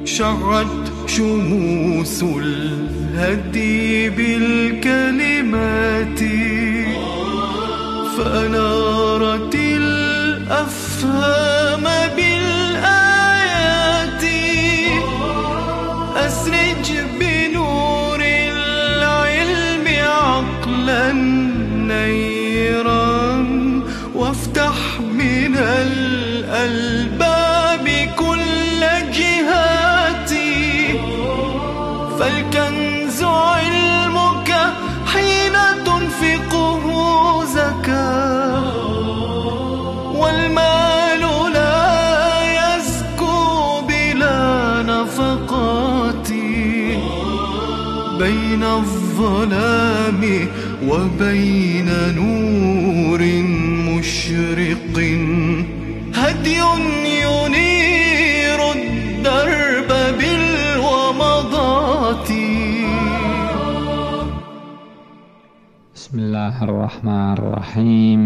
شعت شموس الهدي بالكلمات فأنارت الأفهام بالآيات أسرج بنور العلم عقلا نيرا وافتح من الألباب كل جهاتي فالكنز علمك حين تنفقه زكاة والمال لا يزكو بلا نفقات بين الظلام وبين نور مشرق هدي ينير الدرب بالومضات. بسم الله الرحمن الرحيم.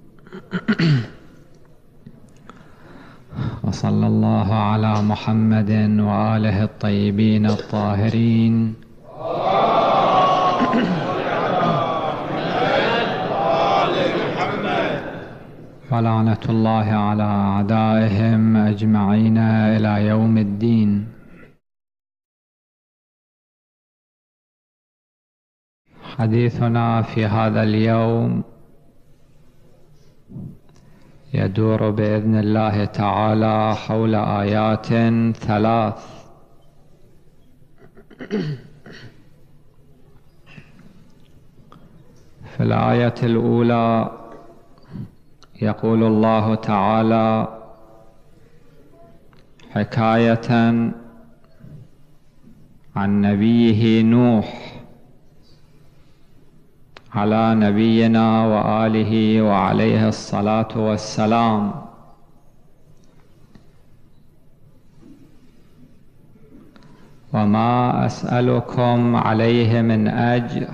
وصلى الله على محمد وآله الطيبين الطاهرين. ولعنة الله على أعدائهم أجمعين إلى يوم الدين. حديثنا في هذا اليوم يدور بإذن الله تعالى حول آيات 3. في الآية الأولى يقول الله تعالى حكاية عن نبيه نوح على نبينا وآله وعليه الصلاة والسلام. وما أسألكم عليه من أجر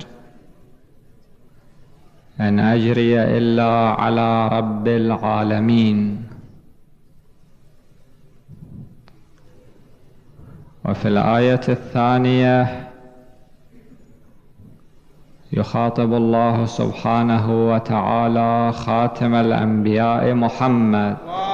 إن أجري إلا على رب العالمين. وفي الآية الثانية يخاطب الله سبحانه وتعالى خاتم الأنبياء محمد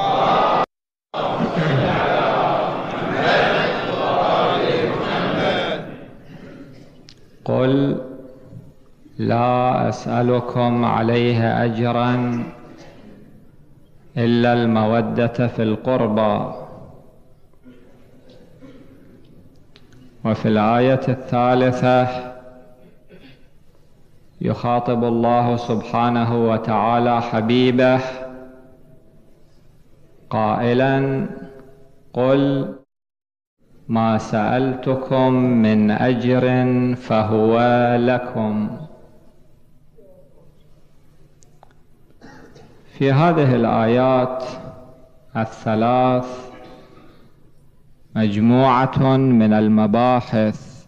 قل لا أسألكم عليه أجرا إلا المودة في القربى. وفي الآية الثالثة يخاطب الله سبحانه وتعالى حبيبه قائلا قل ما سألتكم من أجر فهو لكم. في هذه الآيات الثلاث مجموعة من المباحث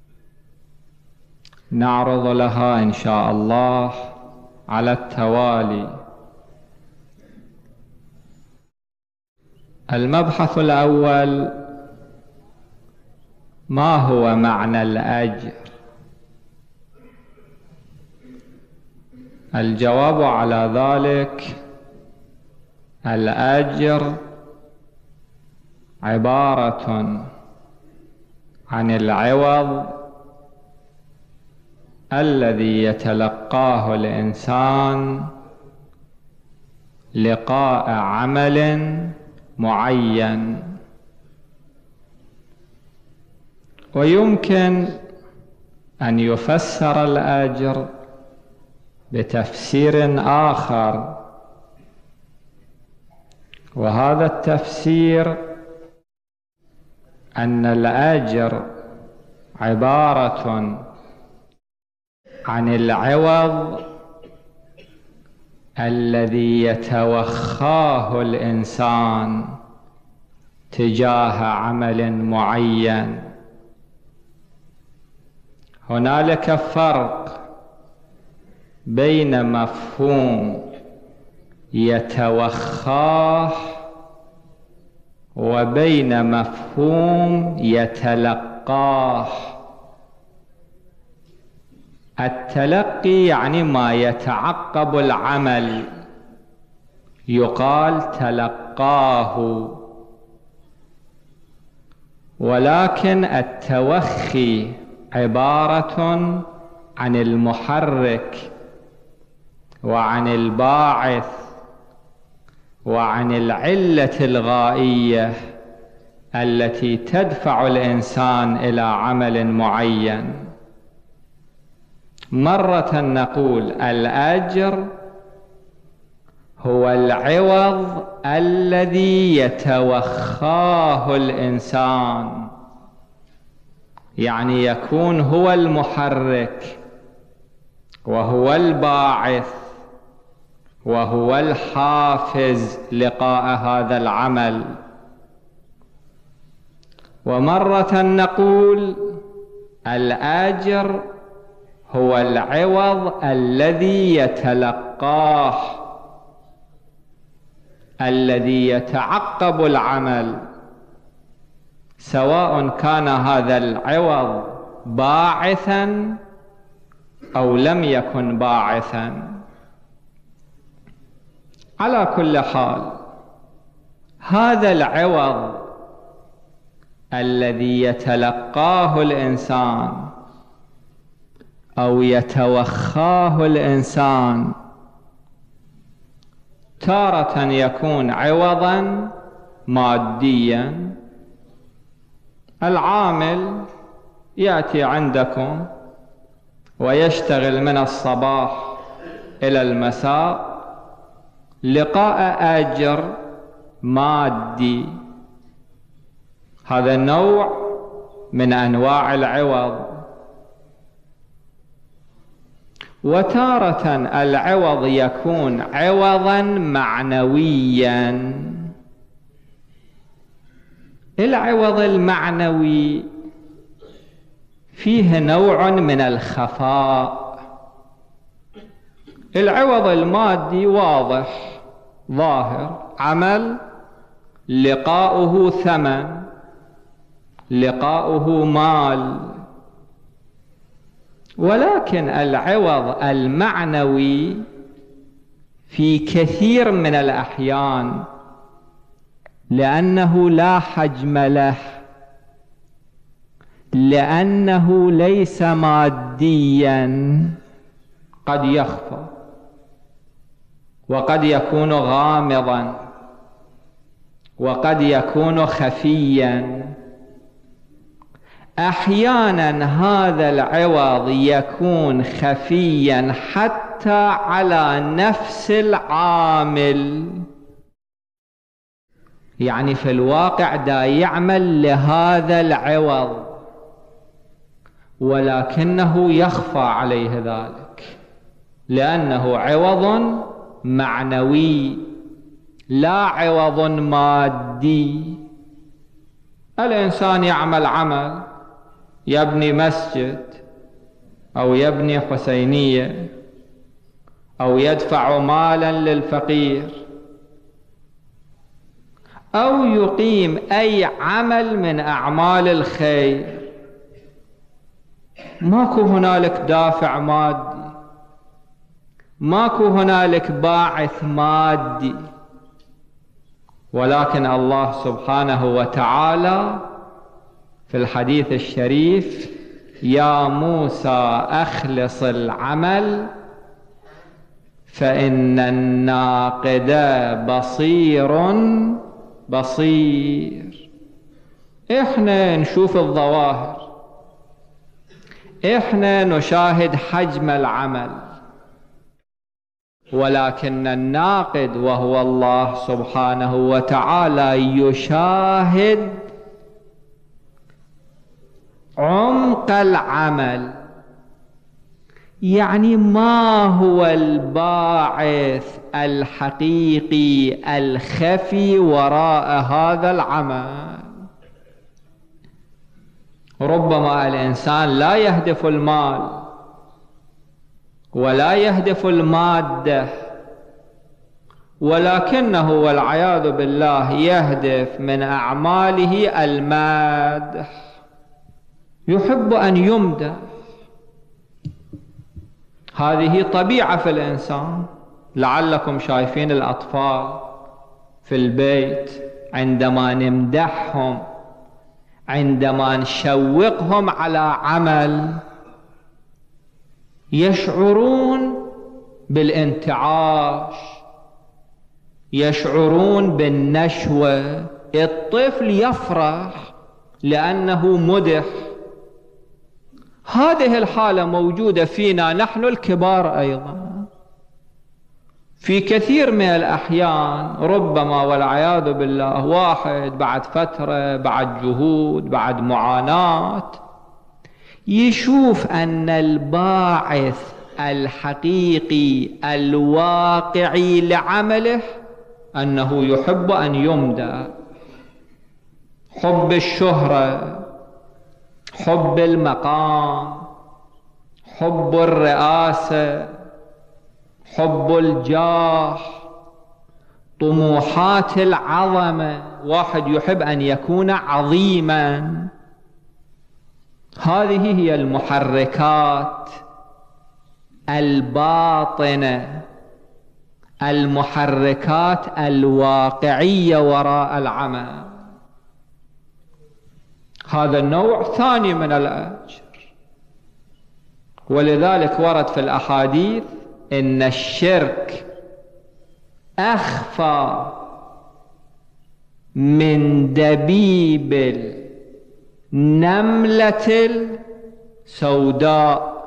نعرض لها إن شاء الله على التوالي. المبحث الأول: ما هو معنى الأجر؟ الجواب على ذلك: الأجر عبارة عن العوض الذي يتلقاه الإنسان لقاء عمل معين. ويمكن أن يفسر الأجر بتفسير آخر، وهذا التفسير أن الأجر عبارة عن العوض الذي يتوخاه الإنسان تجاه عمل معين. هنالك فرق بين مفهوم يتوخاه وبين مفهوم يتلقاه. التلقي يعني ما يتعقب العمل، يقال تلقاه. ولكن التوخي عبارة عن المحرك وعن الباعث وعن العلة الغائية التي تدفع الإنسان إلى عمل معين. مرة نقول الأجر هو العوض الذي يتوخاه الإنسان، يعني يكون هو المحرك وهو الباعث وهو الحافز لقاء هذا العمل. ومرة نقول الأجر هو العوض الذي يتلقاه، الذي يتعقب العمل، سواء كان هذا العوض باعثا أو لم يكن باعثا. على كل حال، هذا العوض الذي يتلقاه الإنسان أو يتوخاه الإنسان تارة يكون عوضا ماديا. العامل يأتي عندكم ويشتغل من الصباح إلى المساء لقاء أجر مادي، هذا نوع من أنواع العوض. وتارة العوض يكون عوضا معنويا. العوض المعنوي فيه نوع من الخفاء. العوض المادي واضح ظاهر، عمل لقاؤه ثمن، لقاؤه مال. ولكن العوض المعنوي في كثير من الأحيان لأنه لا حجم له، لأنه ليس ماديا، قد يخفى وقد يكون غامضا وقد يكون خفيا. أحيانا هذا العوض يكون خفيا حتى على نفس العامل، يعني في الواقع دا يعمل لهذا العوض ولكنه يخفى عليه ذلك، لأنه عوض معنوي لا عوض مادي. الإنسان يعمل عمل، يبني مسجد أو يبني حسينية أو يدفع مالا للفقير أو يقيم أي عمل من أعمال الخير، ماكو هنالك دافع مادي، ماكو هنالك باعث مادي. ولكن الله سبحانه وتعالى في الحديث الشريف: يا موسى أخلص العمل فإن الناقد بصير. إحنا نشوف الظواهر، إحنا نشاهد حجم العمل، ولكن الناقد وهو الله سبحانه وتعالى يشاهد عمق العمل، يعني ما هو الباعث الحقيقي الخفي وراء هذا العمل. ربما الإنسان لا يهدف المال ولا يهدف المادة ولكنه والعياذ بالله يهدف من أعماله المادح، يحب أن يمدح. هذه طبيعة في الإنسان. لعلكم شايفين الأطفال في البيت عندما نمدحهم، عندما نشوقهم على عمل، يشعرون بالانتعاش، يشعرون بالنشوة. الطفل يفرح لأنه مدح. هذه الحالة موجودة فينا نحن الكبار أيضا. في كثير من الأحيان ربما والعياذ بالله واحد بعد فترة، بعد جهود، بعد معاناة، يشوف أن الباعث الحقيقي الواقعي لعمله أنه يحب أن يمدح. حب الشهرة، حب المقام، حب الرئاسة، حب الجاه، طموحات العظمة. واحد يحب أن يكون عظيما. هذه هي المحركات الباطنة، المحركات الواقعية وراء العمل. هذا النوع ثاني من الأجر. ولذلك ورد في الأحاديث إن الشرك أخفى من دبيب النملة السوداء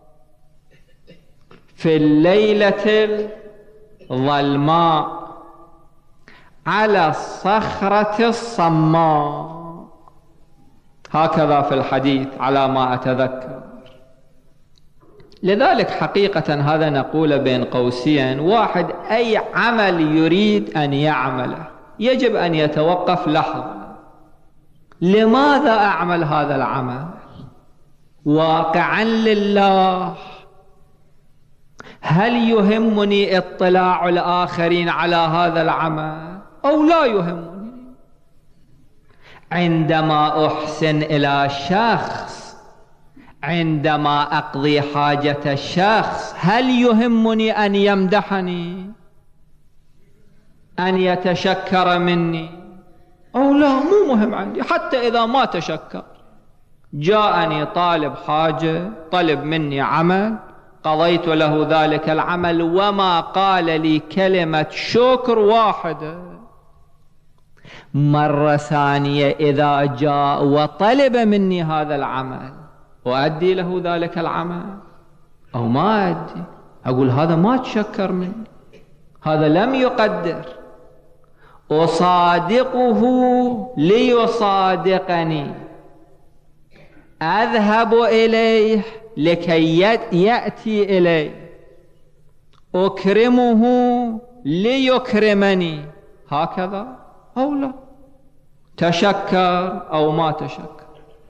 في الليلة الظلماء على الصخرة الصماء. هكذا في الحديث على ما أتذكر. لذلك حقيقة هذا نقول بين قوسين، واحد أي عمل يريد أن يعمله يجب أن يتوقف لحظة. لماذا أعمل هذا العمل؟ واقعا لله؟ هل يهمني اطلاع الآخرين على هذا العمل أو لا يهمني؟ عندما أحسن إلى شخص، عندما أقضي حاجة الشخص، هل يهمني أن يمدحني، أن يتشكر مني أو لا؟ مو مهم عندي. حتى إذا ما تشكر، جاءني طالب حاجة، طلب مني عمل، قضيت له ذلك العمل وما قال لي كلمة شكر واحدة. مرة ثانية إذا جاء وطلب مني هذا العمل، أؤدي له ذلك العمل أو ما أؤدي؟ أقول هذا ما تشكر مني، هذا لم يقدر. أصادقه ليصادقني، أذهب إليه لكي يأتي إلي، أكرمه ليكرمني. هكذا أو لا؟ تشكر أو ما تشكر،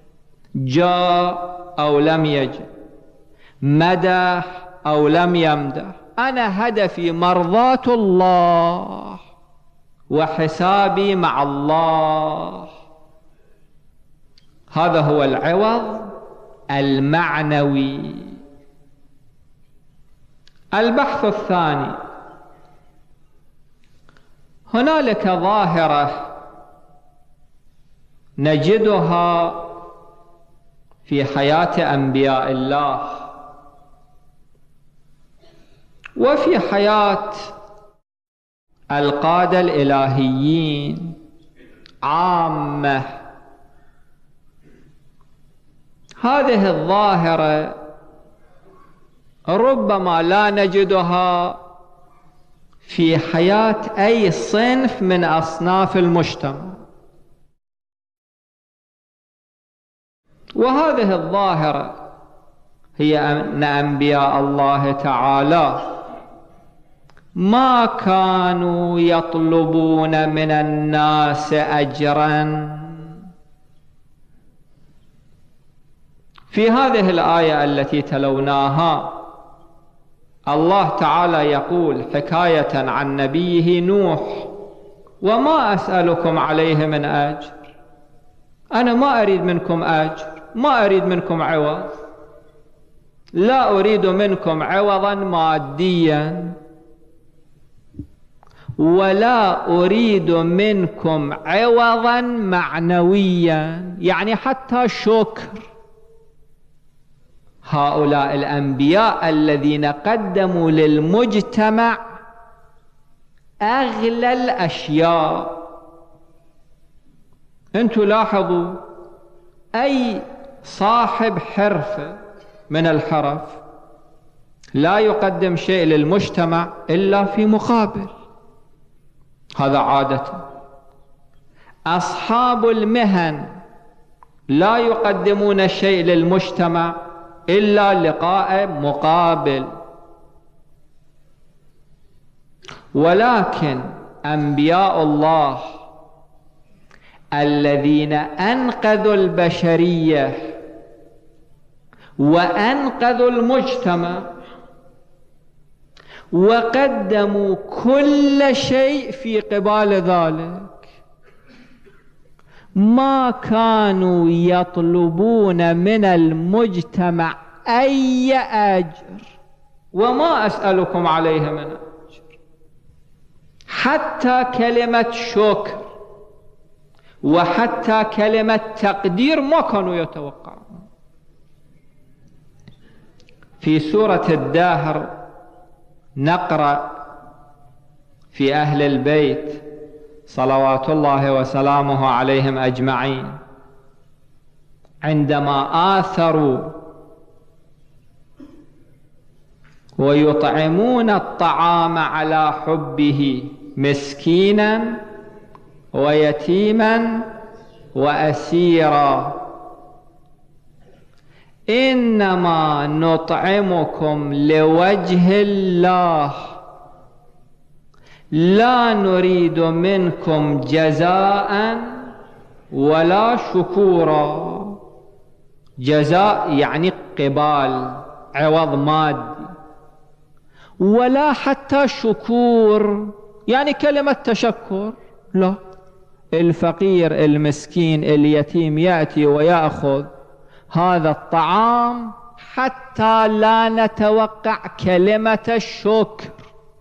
جاء أو لم يجي، مدح أو لم يمدح، أنا هدفي مرضاة الله وحسابي مع الله. هذا هو العوض المعنوي. البحث الثاني، هنالك ظاهرة نجدها في حياة أنبياء الله وفي حياة القادة الإلهيين عامة. هذه الظاهرة ربما لا نجدها في حياة أي صنف من أصناف المجتمع. وهذه الظاهرة هي أن أنبياء الله تعالى ما كانوا يطلبون من الناس أجرا. في هذه الآية التي تلوناها، الله تعالى يقول حكاية عن نبيه نوح: وما أسألكم عليه من أجر، أنا ما أريد منكم أجر، ما أريد منكم عوض، لا أريد منكم عوضا ماديا، ولا أريد منكم عوضا معنويا، يعني حتى شكر. هؤلاء الأنبياء الذين قدموا للمجتمع أغلى الأشياء. أنتم لاحظوا أي صاحب حرفة من الحرف لا يقدم شيء للمجتمع إلا في مقابل، هذا عادة. أصحاب المهن لا يقدمون شيء للمجتمع إلا لقاء مقابل. ولكن أنبياء الله الذين أنقذوا البشرية وأنقذوا المجتمع وقدموا كل شيء في قبال ذلك، ما كانوا يطلبون من المجتمع أي أجر، وما أسألكم عليه من أجر. حتى كلمة شكر وحتى كلمة تقدير ما كانوا يتوقعون. في سورة الدهر نقرأ في أهل البيت صلوات الله وسلامه عليهم أجمعين عندما آثروا ويطعمون الطعام على حبه مسكينا ويتيما وأسيرا إنما نطعمكم لوجه الله لا نريد منكم جزاء ولا شكورا. جزاء يعني قبال، عوض مادي، ولا حتى شكور يعني كلمة تشكر، لا. الفقير المسكين اليتيم يأتي ويأخذ هذا الطعام حتى لا نتوقع كلمة الشكر.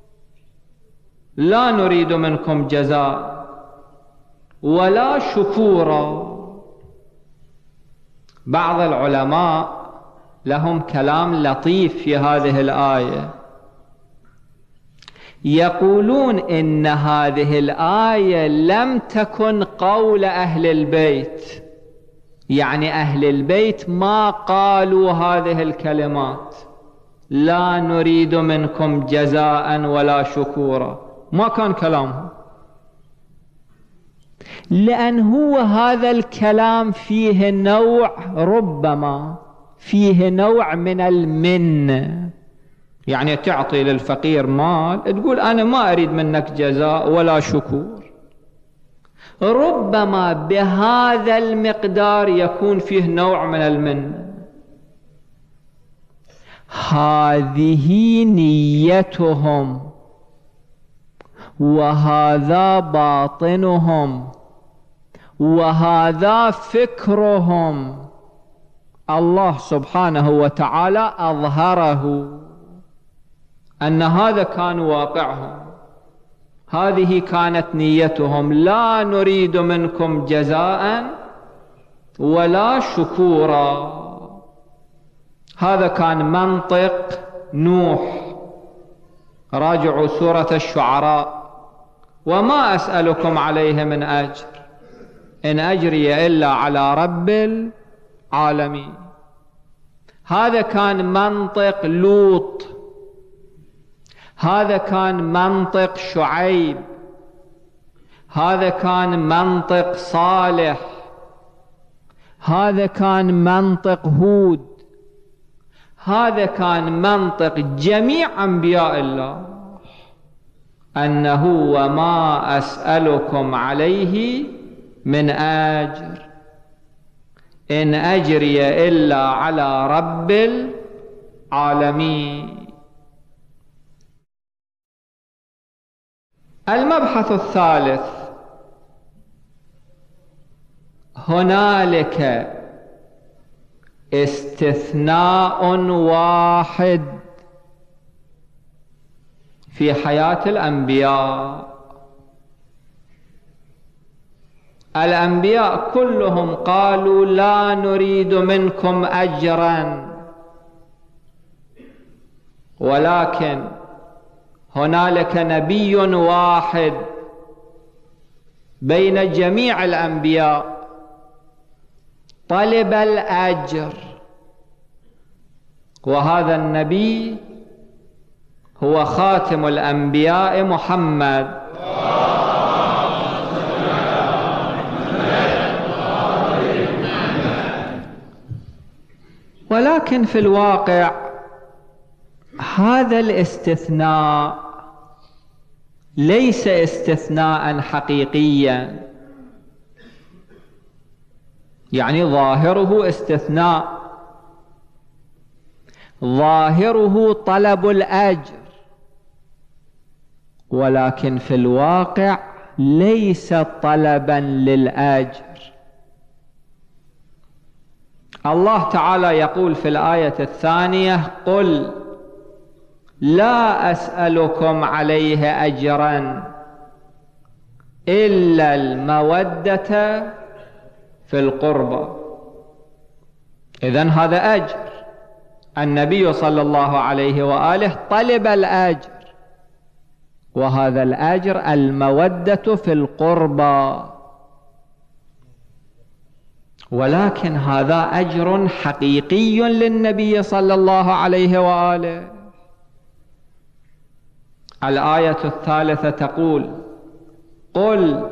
لا نريد منكم جزاء ولا شكورا. بعض العلماء لهم كلام لطيف في هذه الآية، يقولون إن هذه الآية لم تكن قول أهل البيت، يعني أهل البيت ما قالوا هذه الكلمات لا نريد منكم جزاء ولا شكورا، ما كان كلامهم، لأن هو هذا الكلام فيه نوع، ربما فيه نوع من المن، يعني تعطي للفقير مال تقول أنا ما أريد منك جزاء ولا شكور، ربما بهذا المقدار يكون فيه نوع من المن. هذه نيتهم وهذا باطنهم وهذا فكرهم، الله سبحانه وتعالى أظهره أن هذا كان واقعهم، هذه كانت نيتهم، لا نريد منكم جزاء ولا شكورا. هذا كان منطق نوح. راجعوا سورة الشعراء: وما أسألكم عليه من أجر إن أجري إلا على رب العالمين. هذا كان منطق لوط، هذا كان منطق شعيب، هذا كان منطق صالح، هذا كان منطق هود، هذا كان منطق جميع أنبياء الله، أنه وما أسألكم عليه من أجر إن أجري إلا على رب العالمين. المبحث الثالث: هنالك استثناء واحد في حياة الأنبياء. الأنبياء كلهم قالوا لا نريد منكم أجرا، ولكن هنالك نبي واحد بين جميع الأنبياء طلب الأجر، وهذا النبي هو خاتم الأنبياء محمد. ولكن في الواقع هذا الاستثناء ليس استثناء حقيقيا، يعني ظاهره استثناء، ظاهره طلب الأجر، ولكن في الواقع ليس طلبا للأجر. الله تعالى يقول في الآية الثانية: قل لا أسألكم عليه أجرا إلا المودة في القربى. إذن هذا أجر، النبي صلى الله عليه وآله طلب الأجر، وهذا الأجر المودة في القربى، ولكن هذا أجر حقيقي للنبي صلى الله عليه وآله. الآية الثالثة تقول: قل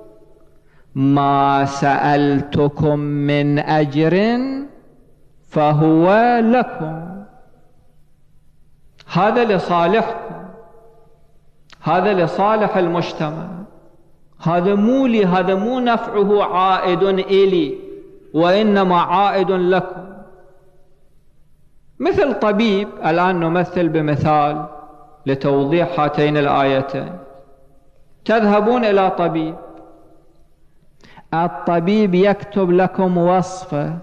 ما سألتكم من أجر فهو لكم. هذا لصالحكم، هذا لصالح المجتمع، هذا مو لي، هذا مو نفعه عائد إلي، وإنما عائد لكم. مثل طبيب، الآن نمثل بمثال لتوضيح هاتين الآيتين. تذهبون إلى طبيب، الطبيب يكتب لكم وصفة،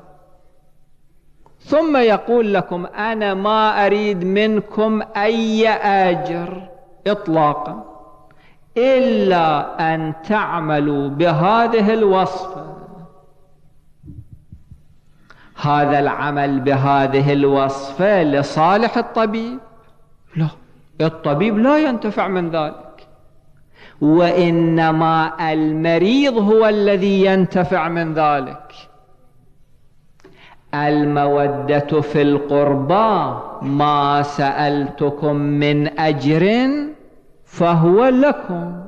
ثم يقول لكم أنا ما أريد منكم أي أجر إطلاقا إلا أن تعملوا بهذه الوصفة. هذا العمل بهذه الوصفة لصالح الطبيب؟ لا، الطبيب لا ينتفع من ذلك، وإنما المريض هو الذي ينتفع من ذلك. المودة في القربى: ما سألتكم من أجر فهو لكم.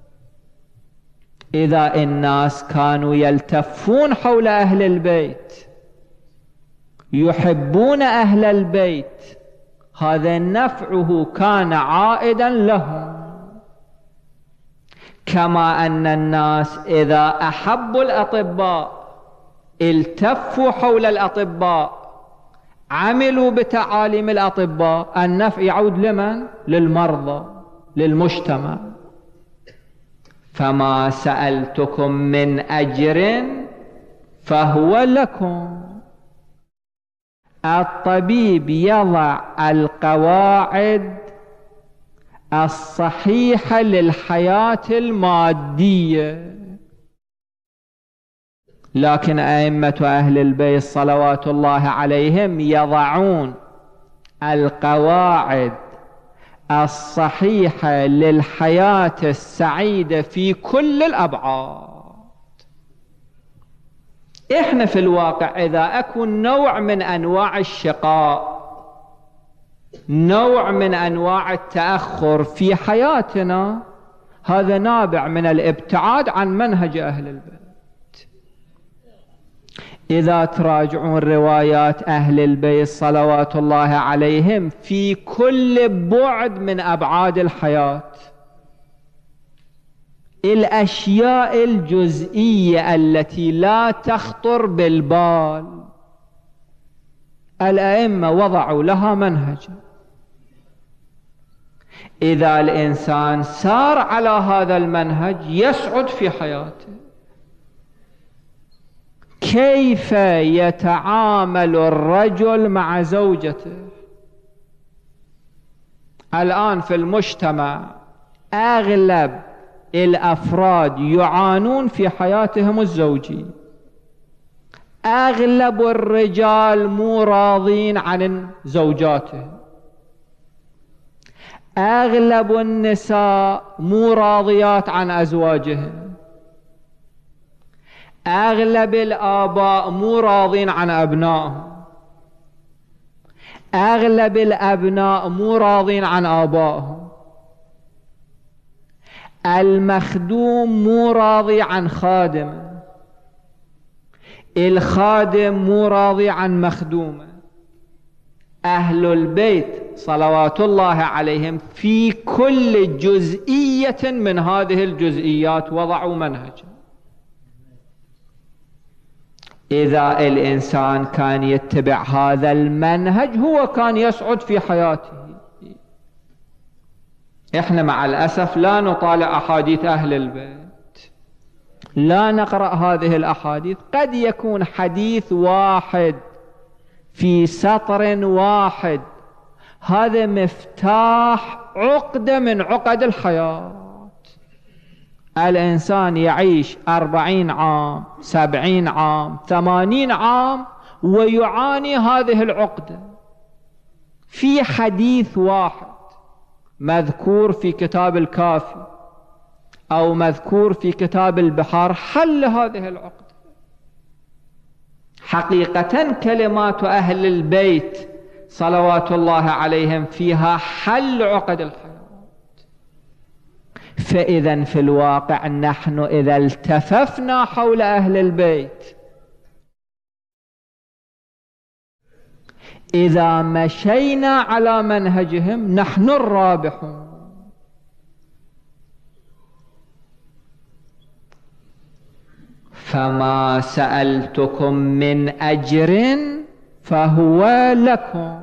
إذا الناس كانوا يلتفون حول أهل البيت، يحبون أهل البيت، هذا نفعه كان عائدا لهم. كما أن الناس إذا أحبوا الأطباء التفوا حول الأطباء، عملوا بتعاليم الأطباء، النفع يعود لمن؟ للمرضى، للمجتمع. فما سألتكم من أجر فهو لكم. الطبيب يضع القواعد الصحيحة للحياة المادية، لكن أئمة أهل البيت صلوات الله عليهم يضعون القواعد الصحيحة للحياة السعيدة في كل الأبعاد. إحنا في الواقع إذا أكون نوع من أنواع الشقاء، نوع من أنواع التأخر في حياتنا، هذا نابع من الابتعاد عن منهج أهل البيت. إذا تراجعون روايات أهل البيت صلوات الله عليهم في كل بعد من أبعاد الحياة، الأشياء الجزئية التي لا تخطر بالبال، الأئمة وضعوا لها منهجا. إذا الإنسان سار على هذا المنهج يسعد في حياته. كيف يتعامل الرجل مع زوجته؟ الآن في المجتمع أغلب الأفراد يعانون في حياتهم الزوجية. أغلب الرجال مو راضين عن زوجاتهم، أغلب النساء مو راضيات عن أزواجهم، أغلب الآباء مو راضين عن أبنائهم، أغلب الأبناء مو راضين عن آبائهم، المخدوم مو راضي عن خادمه، الخادم مو راضي عن مخدومه. أهل البيت صلوات الله عليهم في كل جزئية من هذه الجزئيات وضعوا منهجا. إذا الإنسان كان يتبع هذا المنهج هو كان يسعد في حياته. إحنا مع الأسف لا نطالع أحاديث أهل البيت، لا نقرأ هذه الأحاديث. قد يكون حديث واحد في سطر واحد، هذا مفتاح عقدة من عقد الحياة. الإنسان يعيش 40 عام 70 عام 80 عام ويعاني هذه العقدة في حديث واحد مذكور في كتاب الكافي أو مذكور في كتاب البحار حل هذه العقدة. حقيقة كلمات أهل البيت صلوات الله عليهم فيها حل عقد الحياة. فإذا في الواقع نحن إذا التففنا حول أهل البيت، إذا مشينا على منهجهم، نحن الرابحون. فما سألتكم من أجر فهو لكم.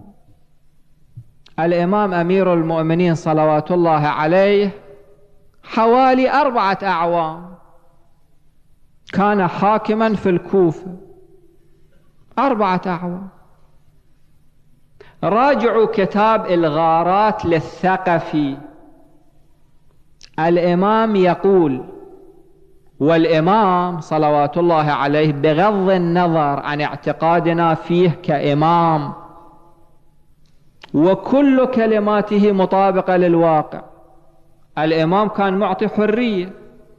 الإمام أمير المؤمنين صلوات الله عليه حوالي 4 أعوام كان حاكما في الكوفة، 4 أعوام. راجعوا كتاب الغارات للثقفي. الإمام يقول، والإمام صلوات الله عليه بغض النظر عن اعتقادنا فيه كإمام وكل كلماته مطابقة للواقع، الإمام كان معطي حرية.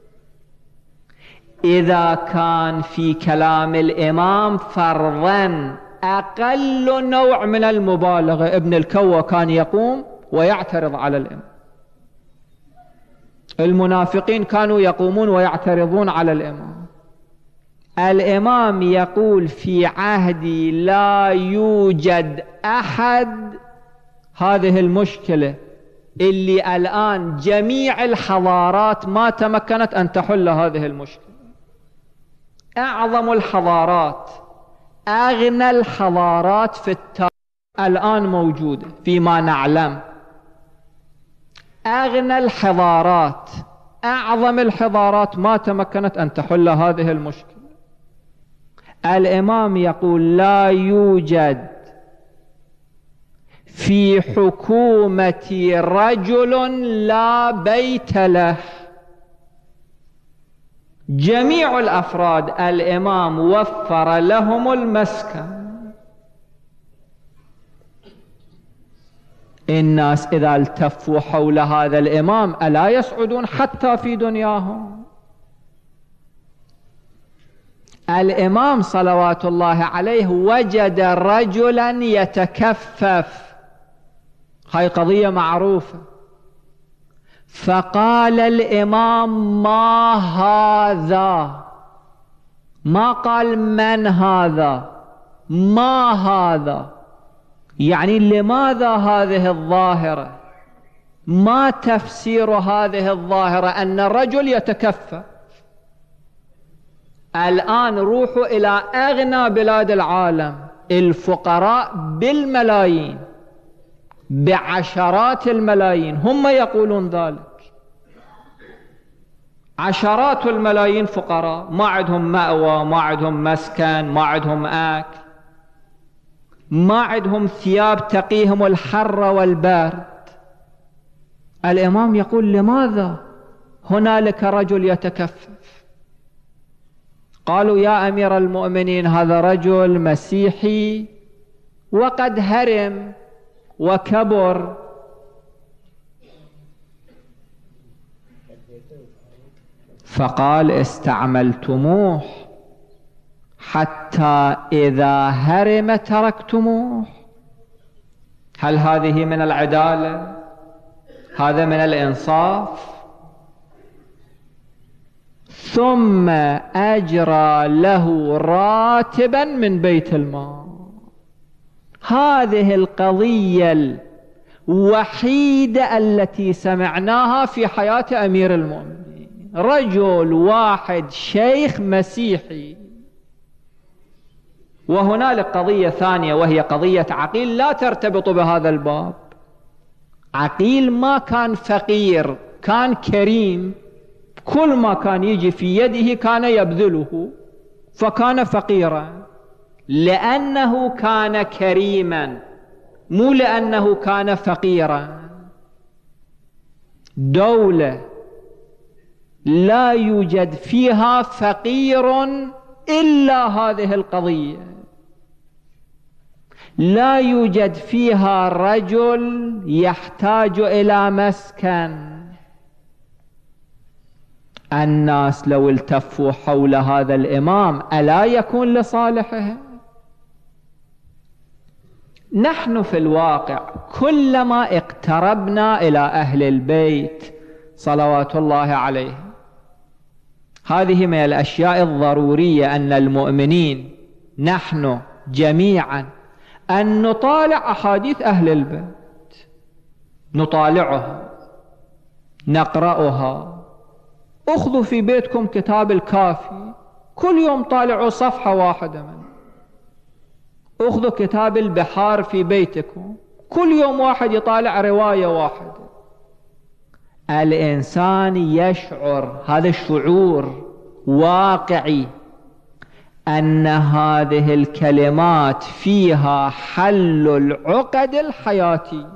إذا كان في كلام الإمام فرضا أقل نوع من المبالغة، ابن الكوى كان يقوم ويعترض على الإمام، المنافقين كانوا يقومون ويعترضون على الإمام. الإمام يقول في عهدي لا يوجد أحد، هذه المشكلة اللي الآن جميع الحضارات ما تمكنت أن تحل هذه المشكلة. أعظم الحضارات، أغنى الحضارات في التاريخ الآن موجودة فيما نعلم، أغنى الحضارات، أعظم الحضارات ما تمكنت أن تحل هذه المشكلة. الإمام يقول لا يوجد في حكومتي رجل لا بيت له. جميع الأفراد الإمام وفر لهم المسكن. الناس إذا التفوا حول هذا الإمام ألا يسعدون حتى في دنياهم؟ الإمام صلوات الله عليه وجد رجلا يتكفف، هاي قضية معروفة. فقال الإمام ما هذا، ما قال من هذا، ما هذا، يعني لماذا هذه الظاهرة؟ ما تفسير هذه الظاهرة أن الرجل يتكفى؟ الآن روحوا إلى أغنى بلاد العالم، الفقراء بالملايين، بعشرات الملايين، هم يقولون ذلك. عشرات الملايين فقراء، ما عندهم مأوى، ما عندهم مسكن، ما عندهم أكل، ما عندهم ثياب تقيهم الحر والبرد. الإمام يقول لماذا هنالك رجل يتكفف؟ قالوا يا أمير المؤمنين هذا رجل مسيحي وقد هرم وكبر. فقال استعملتموه حتى إذا هرم تركتموه. هل هذه من العدالة؟ هذا من الإنصاف؟ ثم أجرى له راتبا من بيت المال. هذه القضية الوحيدة التي سمعناها في حياة أمير المؤمنين، رجل واحد شيخ مسيحي. وهنالك قضية ثانية وهي قضية عقيل لا ترتبط بهذا الباب. عقيل ما كان فقير، كان كريم، كل ما كان يجي في يده كان يبذله، فكان فقيرا لأنه كان كريما، مو لأنه كان فقيرا. دولة لا يوجد فيها فقير إلا هذه القضية، لا يوجد فيها رجل يحتاج إلى مسكن. الناس لو التفوا حول هذا الإمام ألا يكون لصالحهم؟ نحن في الواقع كلما اقتربنا إلى أهل البيت صلوات الله عليهم، هذه من الأشياء الضرورية أن المؤمنين نحن جميعا أن نطالع أحاديث أهل البيت، نطالعها، نقرأها. أخذوا في بيتكم كتاب الكافي، كل يوم طالعوا صفحة واحدة منه. أخذوا كتاب البحار في بيتكم، كل يوم واحد يطالع رواية واحدة. الإنسان يشعر، هذا الشعور واقعي، أن هذه الكلمات فيها حل العقد الحياتية.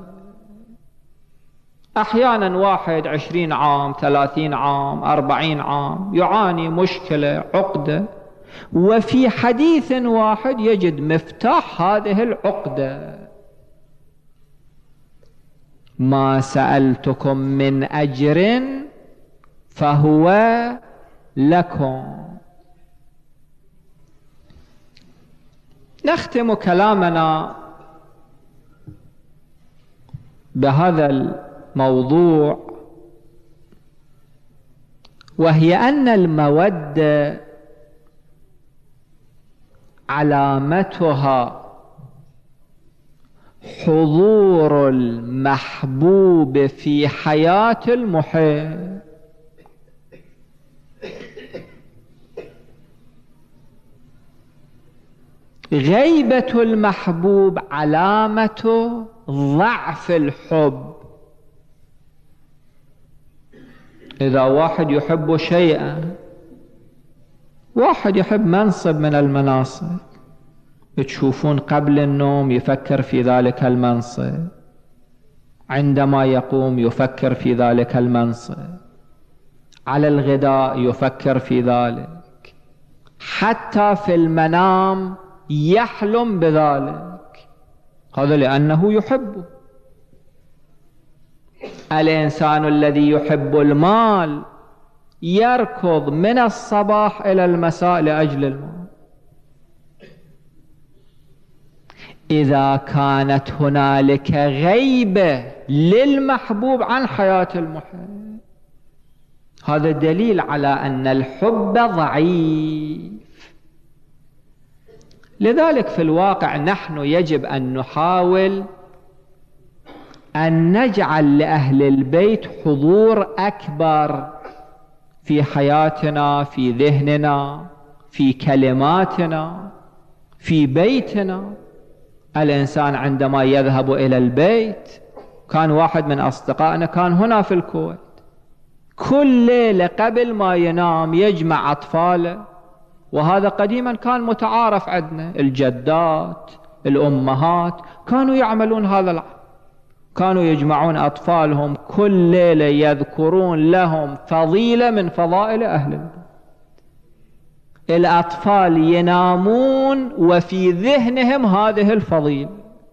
أحيانا واحد 20 عام 30 عام 40 عام يعاني مشكلة عقدة، وفي حديث واحد يجد مفتاح هذه العقدة. ما سألتكم من أجر فهو لكم. نختم كلامنا بهذا الموضوع، وهي أن المودة علامتها حضور المحبوب في حياة المحب. غيبة المحبوب علامة ضعف الحب. إذا واحد يحب شيئا، واحد يحب منصب من المناصب، تشوفون قبل النوم يفكر في ذلك المنصب، عندما يقوم يفكر في ذلك المنصب، على الغداء يفكر في ذلك، حتى في المنام يحلم بذلك. هذا لأنه يحبه. الإنسان الذي يحب المال يركض من الصباح إلى المساء لأجل المال. إذا كانت هنالك غيبة للمحبوب عن حياة المحب، هذا دليل على أن الحب ضعيف. لذلك في الواقع نحن يجب أن نحاول أن نجعل لأهل البيت حضور أكبر في حياتنا، في ذهننا، في كلماتنا، في بيتنا. الإنسان عندما يذهب إلى البيت، كان واحد من أصدقائنا كان هنا في الكويت، كل ليلة قبل ما ينام يجمع أطفاله، وهذا قديما كان متعارف عندنا، الجدات الأمهات كانوا يعملون هذا العمل، كانوا يجمعون أطفالهم كل ليلة يذكرون لهم فضيلة من فضائل أهل البيت. الأطفال ينامون وفي ذهنهم هذه الفضيلة.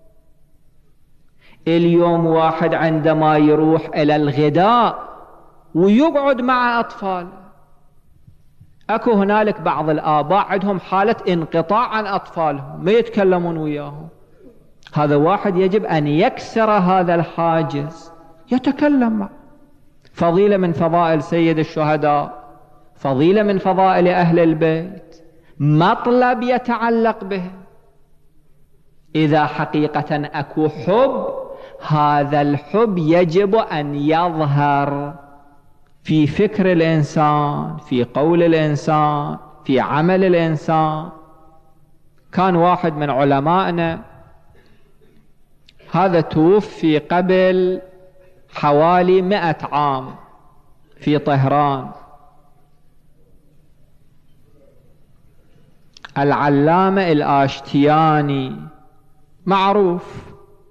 اليوم واحد عندما يروح إلى الغداء ويقعد مع أطفاله، أكو هنالك بعض الآباء عندهم حالة انقطاع عن أطفالهم، ما يتكلمون وياهم. هذا واحد يجب أن يكسر هذا الحاجز، يتكلم معه. فضيلة من فضائل سيد الشهداء، فضيلة من فضائل أهل البيت، مطلب يتعلق به. إذا حقيقة أكو حب، هذا الحب يجب أن يظهر في فكر الإنسان، في قول الإنسان، في عمل الإنسان. كان واحد من علمائنا، هذا توفي قبل حوالي 100 عام في طهران، العلامة الآشتياني، معروف،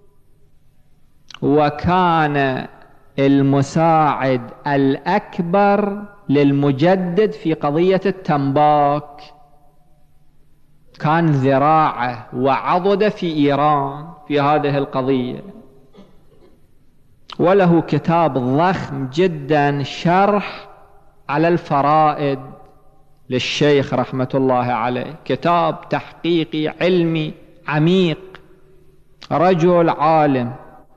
وكان المساعد الأكبر للمجدد في قضية التنباك، كان ذراعه وعضد في إيران في هذه القضية، وله كتاب ضخم جدا شرح على الفرائد للشيخ رحمة الله عليه، كتاب تحقيقي علمي عميق. رجل عالم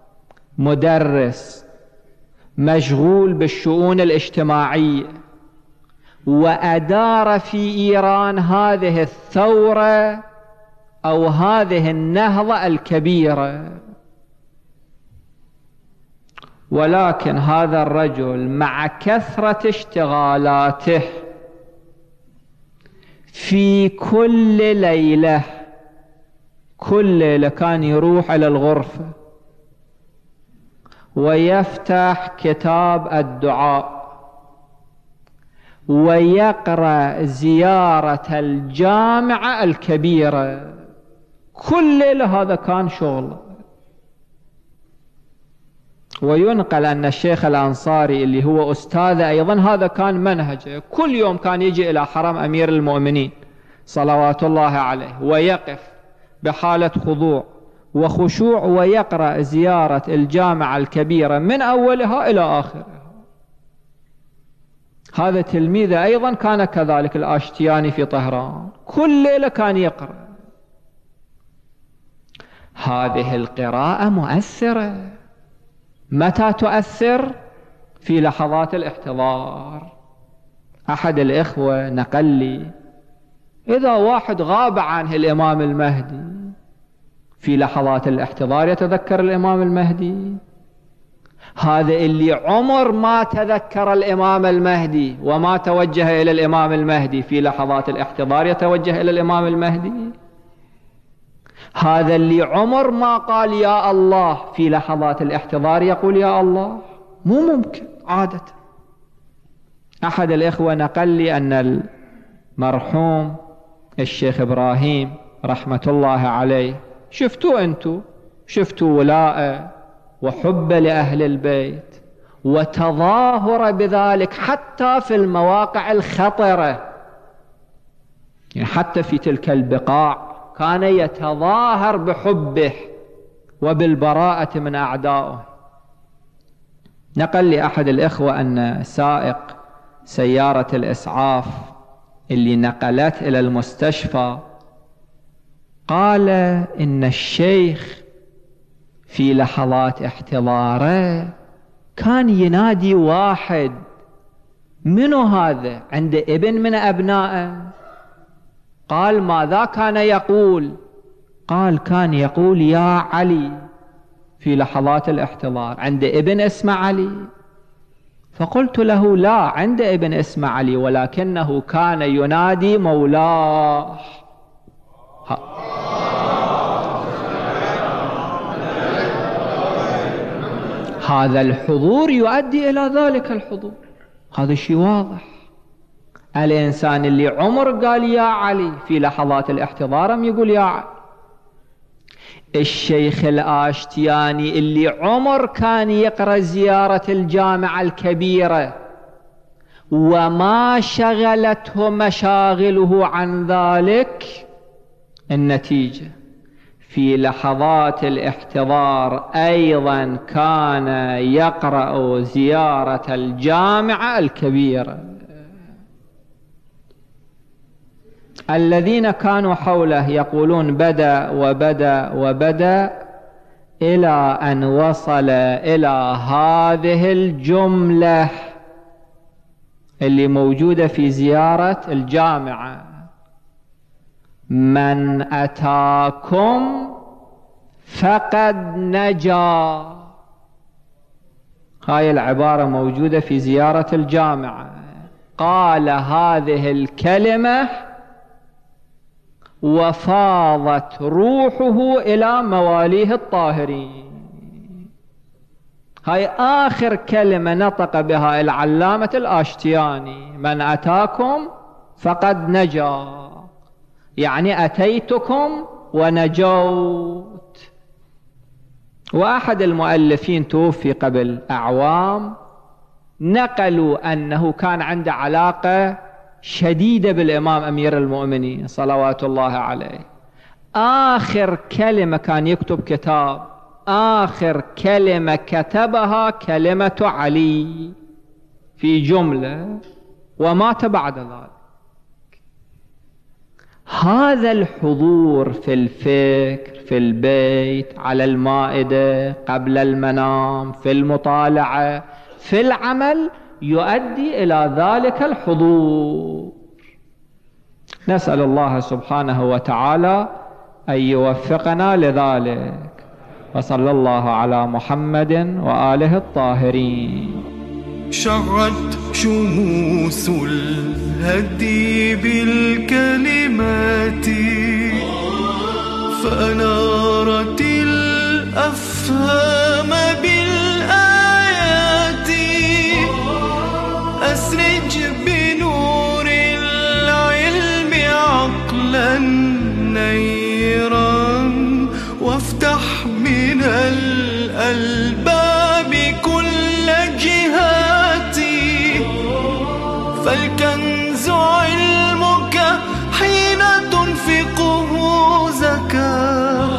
مدرس مشغول بالشؤون الاجتماعية، وأدار في إيران هذه الثورة أو هذه النهضة الكبيرة. ولكن هذا الرجل مع كثرة اشتغالاته في كل ليلة كان يروح إلى الغرفة ويفتح كتاب الدعاء ويقرأ زيارة الجامعة الكبيرة، كل ليلة هذا كان شغل. وينقل أن الشيخ الأنصاري اللي هو أستاذ أيضا هذا كان منهجه، كل يوم كان يجي إلى حرم أمير المؤمنين صلوات الله عليه ويقف بحالة خضوع وخشوع ويقرأ زيارة الجامعة الكبيرة من أولها إلى آخرها. هذا تلميذه أيضا كان كذلك، الآشتياني في طهران، كل ليلة كان يقرأ. هذه القراءة مؤثرة. متى تؤثر؟ في لحظات الاحتضار. أحد الإخوة نقل لي، إذا واحد غاب عنه الإمام المهدي في لحظات الاحتضار يتذكر الإمام المهدي. هذا اللي عمر ما تذكر الإمام المهدي وما توجه إلى الإمام المهدي في لحظات الاحتضار يتوجه إلى الإمام المهدي. هذا اللي عمر ما قال يا الله في لحظات الاحتضار يقول يا الله، مو ممكن عادة. أحد الإخوة نقل لي أن المرحوم الشيخ إبراهيم رحمة الله عليه، شفتوا أنتوا، شفتوا ولاءه وحب لأهل البيت وتظاهر بذلك حتى في المواقع الخطرة، يعني حتى في تلك البقاع كان يتظاهر بحبه وبالبراءة من أعدائه. نقل لي أحد الإخوة أن سائق سيارة الإسعاف اللي نقلت إلى المستشفى قال إن الشيخ في لحظات احتضاره كان ينادي واحد، منو هذا؟ عند ابن من أبنائه. قال ماذا كان يقول؟ قال كان يقول يا علي في لحظات الاحتضار. عند ابن اسمه علي؟ فقلت له لا، عند ابن اسمه علي، ولكنه كان ينادي مولاه. هذا الحضور يؤدي إلى ذلك الحضور، هذا شيء واضح. الإنسان اللي عمر قال يا علي في لحظات الاحتضار يقول يا علي. الشيخ الآشتياني اللي عمر كان يقرأ زيارة الجامعة الكبيرة وما شغلته مشاغله عن ذلك، النتيجة في لحظات الاحتضار أيضا كان يقرأ زيارة الجامعة الكبيرة. الذين كانوا حوله يقولون بدأ وبدأ وبدأ إلى أن وصل إلى هذه الجملة اللي موجودة في زيارة الجامعة: من أتاكم فقد نجا. هاي العبارة موجودة في زيارة الجامعة. قال هذه الكلمة وفاضت روحه إلى مواليه الطاهرين. هاي آخر كلمة نطق بها العلامة الآشتياني: من أتاكم فقد نجا، يعني أتيتكم ونجوت. وأحد المؤلفين توفي قبل أعوام، نقلوا أنه كان عنده علاقة شديدة بالإمام أمير المؤمنين صلوات الله عليه. آخر كلمة كان يكتب كتاب، آخر كلمة كتبها كلمة علي في جملة، ومات بعد ذلك. هذا الحضور في الفكر، في البيت، على المائدة، قبل المنام، في المطالعة، في العمل، يؤدي إلى ذلك الحضور. نسأل الله سبحانه وتعالى أن يوفقنا لذلك، وصلى الله على محمد وآله الطاهرين. شعت شموس الهدي بالكلمات فأنارت الأفهام بالآيات. أسرج بنور العلم عقلا نيرا وافتح من الألباب كل جهاتي. فالكنز علمك حين تنفقه زكاة،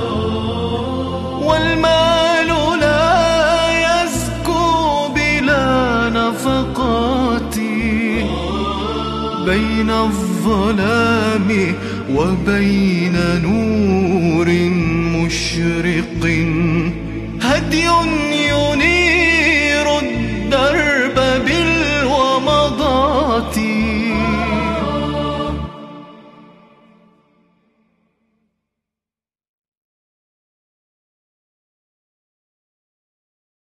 والمال لا يزكو بلا نفقات. بين الظلام وبين نور مشرق هدي ينير